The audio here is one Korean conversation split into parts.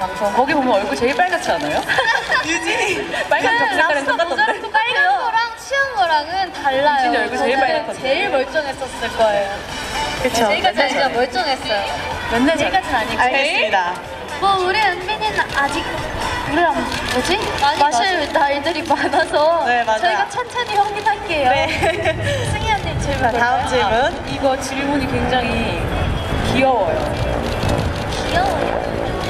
방송. 거기 보면 얼굴 제일 빨갛지 않아요? 유진이 빨간 겹색깔은 똑같던데? 빨간 거랑 취한 거랑은 달라요. 유진이 얼굴 제일 저는 빨갛던데? 제일 멀쩡했었을 거예요. 그쵸. 제가 진짜 멀쩡했어요. 맨날 제일까지는 아니고. 알겠습니다. 뭐 우리 은빈이는 아직 우리랑 뭐지? 마실 나이들이 많아서 네, 맞아요. 저희가 천천히 확인할게요. 네. 승희 언니 질문. 자, 다음 질문. 이거 질문이 굉장히 귀여워요. 귀여워요.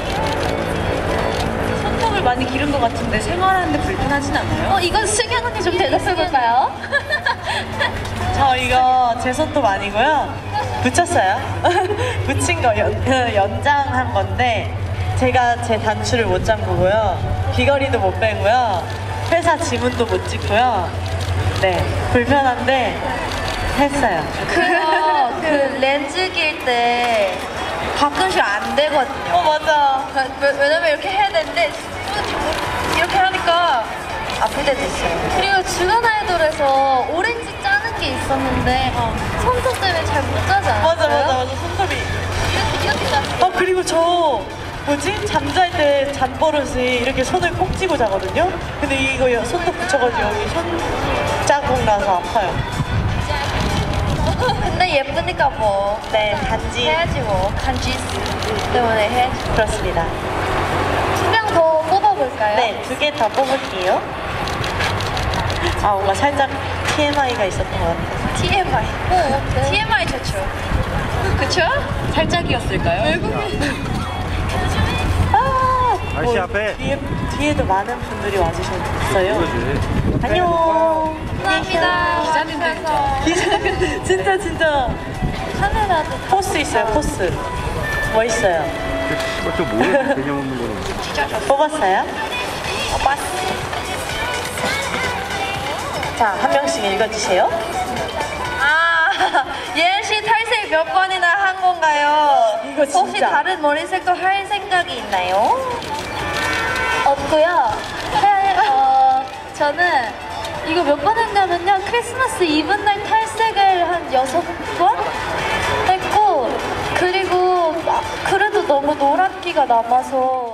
손톱을 많이 기른 것 같은데 생활하는데 불편하진 않아요? 이건 승희 언니 좀 대답해볼까요? 저 이거 제 손톱 아니고요. 붙였어요. 붙인 거 연장한 건데 제가 제 단추를 못 잠그고요. 귀걸이도 못 빼고요. 회사 지문도 못 찍고요. 네, 불편한데 했어요. 그거 그 렌즈 낄 때 가끔씩 안 되거든요. 맞아. 왜냐면 이렇게 해야 되는데 이렇게 하니까 아플 때도 있어요. 그리고 주간 아이돌에서 오렌지 짜는 게 있었는데 손톱 때문에 잘 못 짜지 않았어요? 맞아. 손톱이. 이렇게 짰어요. 그리고 저 뭐지? 잠잘 때 잠버릇이 이렇게 손을 꼭 쥐고 자거든요? 근데 이거 손톱 붙여가지고 여기 손자국 나서 아파요. 근데 예쁘니까 뭐. 네, 단지. 해야지 뭐. 간지 때문에 해야지. 그렇습니다. 2명 더 뽑아볼까요? 네, 2개 더 뽑을게요. 뭔가 살짝 TMI가 있었던 것 같아요. TMI. TMI 좋죠. 그쵸? 살짝이었을까요? 외국인. 아저씨 앞에. 뒤에도 많은 분들이 와주셨어요. 그러지. 안녕. 감사합니다. 기자님들 진짜 카메라도 다 포스 있어요, 포스. 멋있어요. 저 뭐야? 개념 없는 거는. 뽑았어요? 자, 한 명씩 읽어주세요. 예은 씨 탈색 몇 번이나 한 건가요? 이거 진짜. 혹시 다른 머리색도 할 생각이 있나요? 없고요. 저는 이거 몇 번 했냐면요. 크리스마스 이브날 탈색을 한 6번 했고, 그리고 그래도 너무 노랗기가 남아서